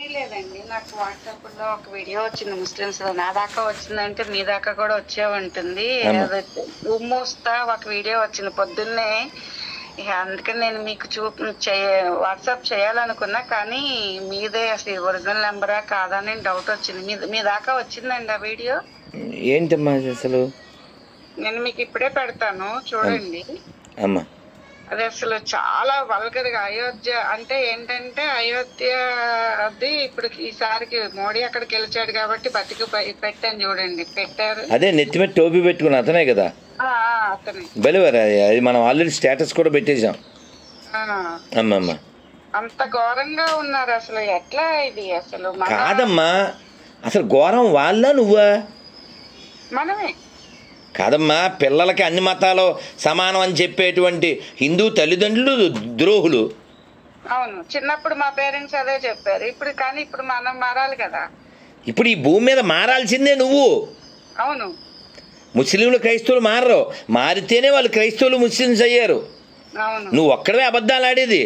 లేదండి, నాకు వాట్సాప్ లో ఒక వీడియో వచ్చింది ముస్లిమ్స్ లో. నా దాకా వచ్చిందంటే మీ దాకా కూడా వచ్చే ఉంటుంది. ఉమ్మూస్తా ఒక వీడియో వచ్చింది పొద్దున్నే. అందుకని నేను మీకు వాట్సాప్ చేయాలనుకున్నా, కానీ మీదే అసలు ఒరిజినల్ నెంబరా కాదా అని డౌట్ వచ్చింది. మీ దాకా వచ్చిందండి ఆ వీడియో? ఏంటమ్మా అసలు? నేను మీకు ఇప్పుడే పెడతాను చూడండి. అమ్మా అది అసలు చాలా వల్గర్గా, అయోధ్య అంటే ఏంటంటే అయోధ్య అది ఇప్పుడు ఈసారికి మోడీ అక్కడ గెలిచాడు కాబట్టి బతికి పెట్టాను చూడండి, పెట్టారు. అదే నెత్తి మీద టోపీ పెట్టుకున్న అతనే కదా? అతనే బలివరా, అది మనం ఆల్రెడీ స్టేటస్ కూడా పెట్టేశాం. అమ్మమ్మ అంత ఘోరంగా ఉన్నారు అసలు. ఎట్లా ఇది అసలు? కాదమ్మా, అసలు ఘోరం వాళ్ళ నువ్వా? మనమే కాదమ్మా, పిల్లలకి అన్ని మతాలు సమానం అని చెప్పేటువంటి హిందూ తల్లిదండ్రులు ద్రోహులు. అవును, చిన్నప్పుడు మా పేరెంట్స్ అదే చెప్పారు. ఇప్పుడు కానీ ఇప్పుడు మనం మారాలి కదా. ఇప్పుడు ఈ భూమి మీద మారాల్సిందే నువ్వు. అవును, ముస్లింలు క్రైస్తవులు మారరు, మారితేనే వాళ్ళు క్రైస్తవులు ముస్లిమ్స్ అయ్యారు. నువ్వు ఒక్కడవే అబద్ధాలు ఆడేది.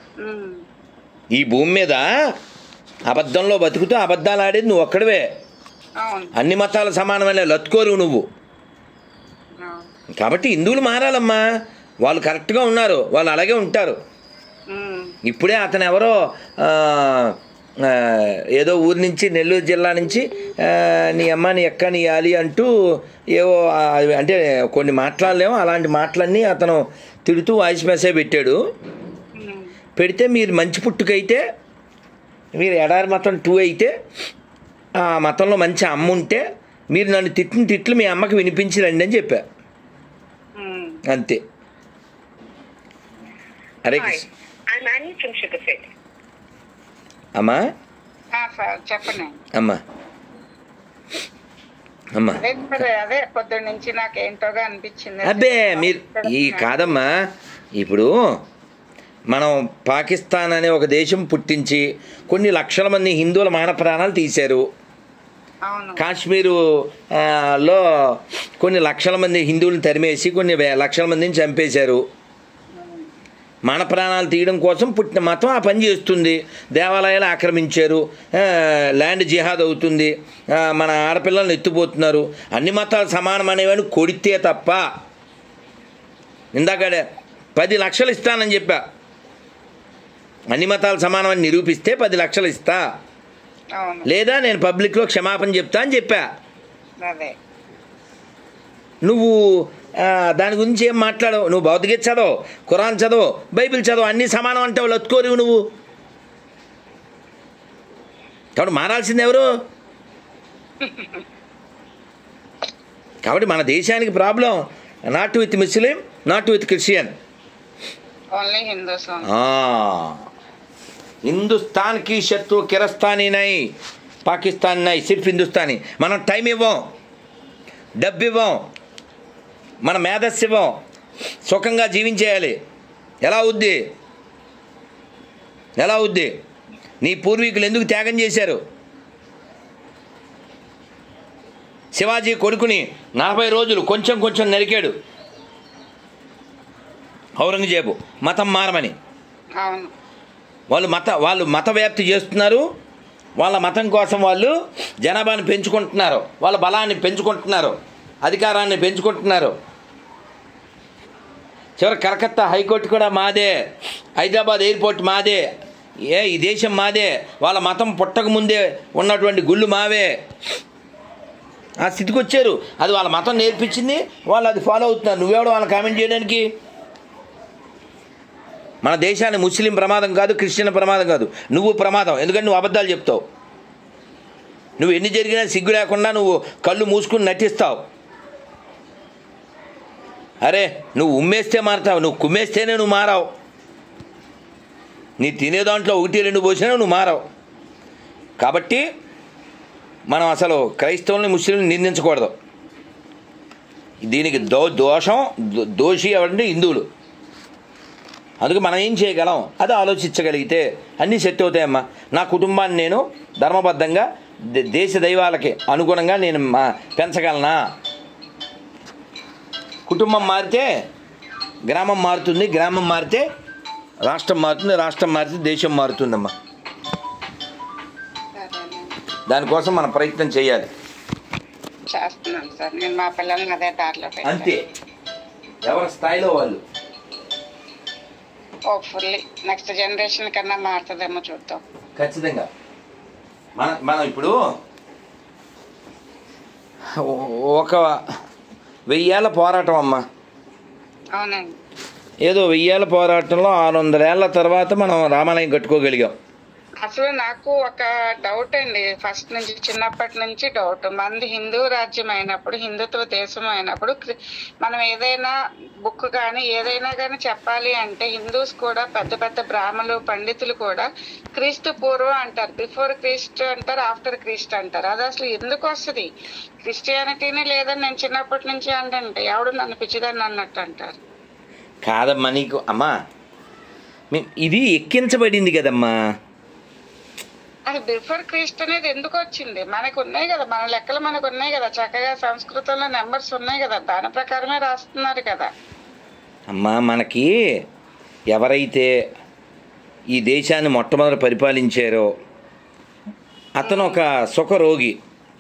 ఈ భూమి మీద అబద్ధంలో బతుకుతూ అబద్ధాలు ఆడేది నువ్వు ఒక్కడవే. అన్ని మతాలు సమానమైన లత్కోరు నువ్వు. కాబట్టి హిందువులు మారాలమ్మా, వాళ్ళు కరెక్ట్గా ఉన్నారు, వాళ్ళు అలాగే ఉంటారు. ఇప్పుడే అతను ఎవరో ఏదో ఊరి నుంచి, నెల్లూరు జిల్లా నుంచి నీ అమ్మ నీ అక్క నీ ఆలి అంటూ ఏవో అంటే కొన్ని మాట్లాడలేమో, అలాంటి మాటలన్నీ అతను తిడుతూ వాయిస్ మెసేజ్ పెట్టాడు. పెడితే మీరు మంచి పుట్టుకైతే, మీరు ఎడారి మతం 2 అయితే, ఆ మతంలో మంచి అమ్మ ఉంటే మీరు నన్ను తిట్టిన తిట్లు మీ అమ్మకి వినిపించి రండి అని చెప్పా. అంతే. అరే అమ్మా చెప్పండి అమ్మా అమ్మా అదే పొద్దున్న నుంచి నాకేంటోగా అనిపించింది. అబ్బే మీరు ఈ కాదమ్మా, ఇప్పుడు మనం పాకిస్తాన్ అనే ఒక దేశం పుట్టించి కొన్ని లక్షల మంది హిందువుల మాన ప్రాణాలు తీశారు. కాశ్మీరు లో కొన్ని లక్షల మంది హిందువులను తరిమేసి కొన్ని లక్షల మందిని చంపేశారు. మన ప్రాణాలు తీయడం కోసం పుట్టిన మతం ఆ పని చేస్తుంది. దేవాలయాలు ఆక్రమించారు, ల్యాండ్ జిహాద్ అవుతుంది, మన ఆడపిల్లలను ఎత్తుపోతున్నారు. అన్ని మతాలు సమానం అనేవని కొడితే తప్ప, ఇందాక 10 లక్షలు ఇస్తానని చెప్పా, అన్ని మతాలు సమానమని నిరూపిస్తే 10 లక్షలు ఇస్తా, లేదా నేను పబ్లిక్లో క్షమాపణ చెప్తా అని చెప్పా. నువ్వు దాని గురించి ఏం మాట్లాడవు. నువ్వు భౌతికత చదవు, ఖురాన్ చదవు, బైబిల్ చదవు, అన్నీ సమానం అంటావు, లత్కోరివు నువ్వు. కాబట్టి మారాల్సింది ఎవరు? కాబట్టి మన దేశానికి problem not with Muslim, not with Christian, Hindustan की शत्रु किरस्तानी नहीं, पाकिस्तान नहीं, सिर्फ हिंदुस्तानी. మనం టైం ఇవ్వం, డబ్బు ఇవ్వం, మన మేధస్సు ఇవ్వం, సుఖంగా జీవించేయాలి. ఎలా అవుద్ది? నీ పూర్వీకులు ఎందుకు త్యాగం చేశారు? శివాజీ కొడుకుని 40 రోజులు కొంచెం కొంచెం నరికాడు ఔరంగజేబు మతం మారమని. వాళ్ళు మత వ్యాప్తి చేస్తున్నారు. వాళ్ళ మతం కోసం వాళ్ళు జనాభాని పెంచుకుంటున్నారు, వాళ్ళ బలాన్ని పెంచుకుంటున్నారు, అధికారాన్ని పెంచుకుంటున్నారు. చివరి కలకత్తా హైకోర్టు కూడా మాదే, హైదరాబాద్ ఎయిర్పోర్ట్ మాదే, ఈ దేశం మాదే, వాళ్ళ మతం పుట్టక ముందే ఉన్నటువంటి గుళ్ళు మావే. ఆ స్థితికి వచ్చారు. అది వాళ్ళ మతం నేర్పించింది, వాళ్ళు అది ఫాలో అవుతున్నారు. నువ్వెవడో వాళ్ళని కామెంట్ చేయడానికి? మన దేశాన్ని ముస్లిం ప్రమాదం కాదు, క్రిస్టియన్ ప్రమాదం కాదు, నువ్వు ప్రమాదం. ఎందుకంటే నువ్వు అబద్ధాలు చెప్తావు. నువ్వు ఎన్ని జరిగినా సిగ్గు లేకుండా నువ్వు కళ్ళు మూసుకుని నటిస్తావు. అరే నువ్వు ఉమ్మేస్తే మారతావు, నువ్వు కుమ్మేస్తేనే నువ్వు మారావు. నీ తినే దాంట్లో 1-2 పోసినా నువ్వు మారావు. కాబట్టి మనం అసలు క్రైస్తవుల్ని ముస్లింని నిందించకూడదు. దీనికి దోషి ఎవరంటే హిందువులు. అందుకే మనం ఏం చేయగలం అది ఆలోచించగలిగితే అన్నీ సెట్ అవుతాయమ్మా. నా కుటుంబాన్ని నేను ధర్మబద్ధంగా దేశ దైవాలకి అనుగుణంగా నేను పెంచగలనా? కుటుంబం మారితే గ్రామం మారుతుంది, గ్రామం మారితే రాష్ట్రం మారుతుంది, రాష్ట్రం మారితే దేశం మారుతుందమ్మా. దానికోసం మనం ప్రయత్నం చేయాలి. చేస్తున్నాను సార్, నేను మా పిల్లల్ని అదే దారిలో అంతే, ఎవరి స్థాయిలో వాళ్ళు. హోప్ఫుల్లీ నెక్స్ట్ జనరేషన్ కన్నా మారుతుందేమో చూద్దాం. ఖచ్చితంగా. మనం ఇప్పుడు ఒక 1000 ఏళ్ళ పోరాటం అమ్మా. అవునండి. ఏదో 1000 ఏళ్ళ పోరాటంలో 600 ఏళ్ళ తర్వాత మనం రామాలయం కట్టుకోగలిగాం. అసలు నాకు ఒక డౌట్ అండి, ఫస్ట్ నుంచి చిన్నప్పటి నుంచి డౌట్. మనది హిందూ రాజ్యం అయినప్పుడు, హిందుత్వ దేశం అయినప్పుడు, మనం ఏదైనా బుక్ కానీ ఏదైనా కానీ చెప్పాలి అంటే హిందూస్ కూడా పెద్ద పెద్ద బ్రాహ్మణులు పండితులు కూడా క్రీస్తు పూర్వం అంటారు, బిఫోర్ క్రీస్ట్ అంటారు, ఆఫ్టర్ క్రీస్ట్ అంటారు. అది అసలు ఎందుకు వస్తుంది? క్రిస్టియానిటీనే లేదని నేను చిన్నప్పటి నుంచి అంటే ఎవడు నన్ను పిచ్చిదాన్ని అన్నట్టు అంటారు. కాదమ్మా, నీకు అమ్మా ఇది ఎక్కించబడింది కదమ్మా. అది బిఫోర్ క్రీస్ట్ అనేది ఎందుకు వచ్చింది? మనకు ఉన్నాయి కదా, మన లెక్కలు మనకు ఉన్నాయి కదా, చక్కగా సంస్కృతంలో నెంబర్స్ ఉన్నాయి కదా, దాని ప్రకారమే రాస్తున్నారు కదా. అమ్మా, మనకి ఎవరైతే ఈ దేశాన్ని మొట్టమొదటి పరిపాలించారో అతను ఒక సుఖరోగి.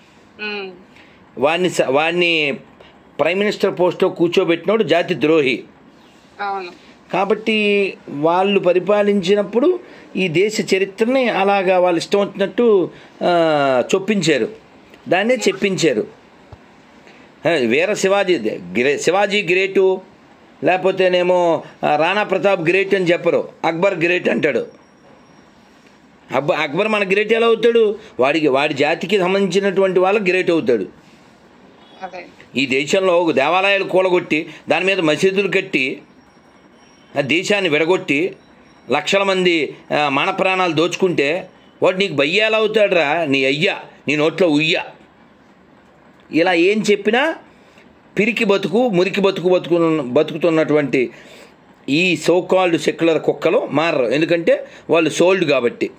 వాడిని ప్రైమ్ మినిస్టర్ పోస్ట్లో కూర్చోబెట్టినోడు జాతి ద్రోహి. అవును. కాబట్టి వాళ్ళు పరిపాలించినప్పుడు ఈ దేశ చరిత్రని అలాగా వాళ్ళు ఇష్టం వచ్చినట్టు చొప్పించారు, దాన్నే చెప్పించారు. వీర శివాజీ గ్రేటు, లేకపోతేనేమో రాణా ప్రతాప్ గ్రేట్ అని చెప్పరు, అక్బర్ గ్రేట్ అంటాడు. అక్బర్ మన గ్రేట్ ఎలా అవుతాడు? వాడి జాతికి సంబంధించినటువంటి వాళ్ళకి గ్రేట్ అవుతాడు. ఈ దేశంలో దేవాలయాలు కూలగొట్టి దాని మీద మసీదులు కట్టి దేశాన్ని విడగొట్టి లక్షల మంది మాన ప్రాణాలు దోచుకుంటే వాడు నీకు బయ్య ఎలా అవుతాడురా? నీ అయ్యా, నీ నోట్లో ఉయ్య. ఇలా ఏం చెప్పినా పిరికి మురికి బతుకుతున్నటువంటి ఈ సోకాల్డ్ సెక్యులర్ కుక్కలు మారరు, ఎందుకంటే వాళ్ళు సోల్డ్ కాబట్టి.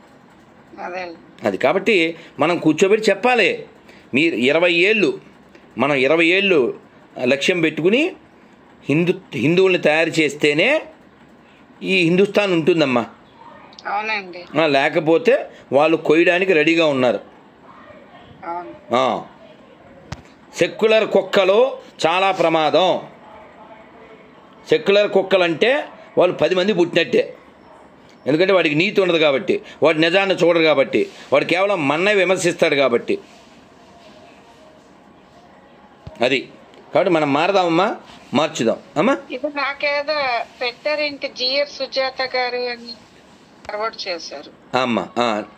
అది కాబట్టి మనం కూర్చోబెట్టి చెప్పాలి. మీరు 20 ఏళ్ళు, మనం 20 ఏళ్ళు లక్ష్యం పెట్టుకుని హిందువుల్ని తయారు చేస్తేనే ఈ హిందుస్థాన్ ఉంటుందమ్మా. అవునండి. లేకపోతే వాళ్ళు కొయ్యడానికి రెడీగా ఉన్నారు. సెక్యులర్ కుక్కలు చాలా ప్రమాదం. సెక్యులర్ కుక్కలు అంటే వాళ్ళు 10 మంది పుట్టినట్టే, ఎందుకంటే వాడికి నీతి ఉండదు కాబట్టి, వాడు నిజాన్ని చూడరు కాబట్టి, వాడు కేవలం మన్నే విమర్శిస్తాడు కాబట్టి. అది కాబట్టి మనం మారదామమ్మా, మార్చుదాం అమ్మా. ఇది నాకేదో పెట్టారేంటి, జిఆర్ సుజాత గారు అని ఫార్వర్డ్ చేశారు అమ్మా.